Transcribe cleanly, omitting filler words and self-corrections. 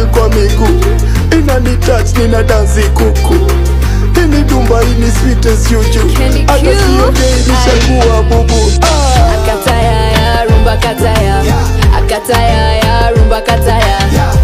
feel kwa miguu, inani touch nina dance kuku. Ini dumba ini sweet as juju, hata siongei nishakuwa bubu. Akataya ya rumba kataya, akataya ya rumba kataya.